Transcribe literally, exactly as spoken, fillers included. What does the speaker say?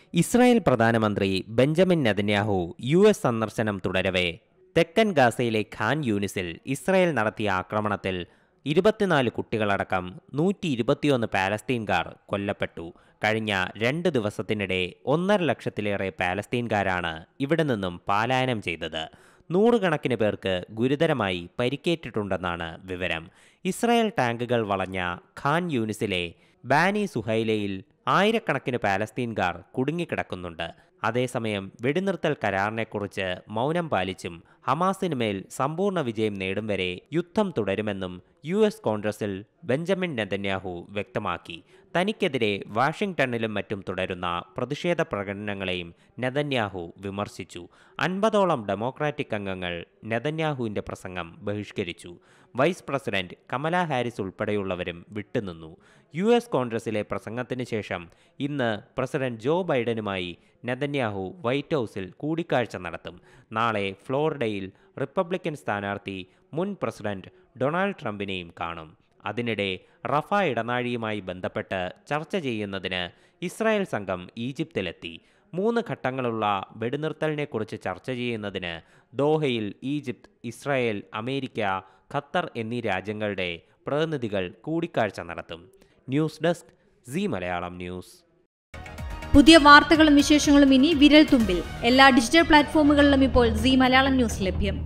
Israel പ്രധാനമന്ത്രി Benjamin Netanyahu U S സന്ദർശനം തുടരവേ തെക്കൻ ഗാസയിലെ ഖാൻ യൂനിസിൽ ഇസ്രായേൽ നടത്തിയ ആക്രമണത്തിൽ ഇരുപത്തിനാല് കുട്ടികളടക്കം നൂറ്റി ഇരുപത്തിയൊന്ന് പാലസ്തീൻകാർ കൊല്ലപ്പെട്ടു. കഴിഞ്ഞ രണ്ട് ദിവസത്തിനിടെ ഒന്നര ലക്ഷത്തിലേറെ പാലസ്തീൻകാരാണ് ഇവിടെ നിന്നും പലായനം ചെയ്തത്. നൂറുകണക്കിന് പേർക്ക് ഗുരുതരമായി പരിക്കേറ്റിട്ടുണ്ടെന്നാണ് വിവരം. ഇസ്രായേൽ ടാങ്കുകൾ വളഞ്ഞ ഖാൻ യൂനിസിലെ ബാനി സുഹൈലയിൽ ആയിരക്കണക്കിന് പാലസ്തീൻകാർ കുടുങ്ങിക്കിടക്കുന്നുണ്ട്. അതേസമയം വെടിനിർത്തൽ കരാറിനെക്കുറിച്ച് മൗനം പാലിച്ചും ഹമാസിന് മേൽ സമ്പൂർണ്ണ വിജയം നേടും വരെ യുദ്ധം തുടരുമെന്നും യു എസ് കോൺഗ്രസിൽ ബെഞ്ചമിൻ നെതന്യാഹു വ്യക്തമാക്കി. തനിക്കെതിരെ വാഷിംഗ്ടണിലും മറ്റും തുടരുന്ന പ്രതിഷേധ പ്രകടനങ്ങളെയും നെതന്യാഹു വിമർശിച്ചു. അൻപതോളം ഡെമോക്രാറ്റിക് അംഗങ്ങൾ നെതന്യാഹുവിൻ്റെ പ്രസംഗം ബഹിഷ്കരിച്ചു. വൈസ് പ്രസിഡന്റ് കമല ഹാരിസ് ഉൾപ്പെടെയുള്ളവരും വിട്ടുനിന്നു. യു എസ് കോൺഗ്രസിലെ പ്രസംഗത്തിന് ശേഷം ഇന്ന് പ്രസിഡന്റ് ജോ ബൈഡനുമായി നെതന്യാഹു വൈറ്റ് ഹൗസിൽ കൂടിക്കാഴ്ച നടത്തും. നാളെ ഫ്ലോറിഡയിൽ റിപ്പബ്ലിക്കൻ സ്ഥാനാർത്ഥി മുൻ പ്രസിഡന്റ് ഡൊണാൾഡ് ട്രംപിനെയും കാണും. അതിനിടെ റഫ ഇടനാഴിയുമായി ബന്ധപ്പെട്ട് ചർച്ച ചെയ്യുന്നതിന് ഇസ്രായേൽ സംഘം ഈജിപ്തിലെത്തി. മൂന്ന് ഘട്ടങ്ങളുള്ള വെടിനിർത്തലിനെക്കുറിച്ച് ചർച്ച ചെയ്യുന്നതിന് ദോഹയിൽ ഈജിപ്ത്, ഇസ്രായേൽ, അമേരിക്ക, ഖത്തർ എന്നീ രാജ്യങ്ങളുടെ പ്രതിനിധികൾ കൂടിക്കാഴ്ച നടത്തും. News desk Zee Malayalam news. പുതിയ വാർത്തകളും വിശേഷങ്ങളും ഇനി വിരൽ തുമ്പിൽ. എല്ലാ ഡിജിറ്റൽ പ്ലാറ്റ്ഫോമുകളിലും ഇപ്പോൾ സീ മലയാളം ന്യൂസ് ലഭ്യം.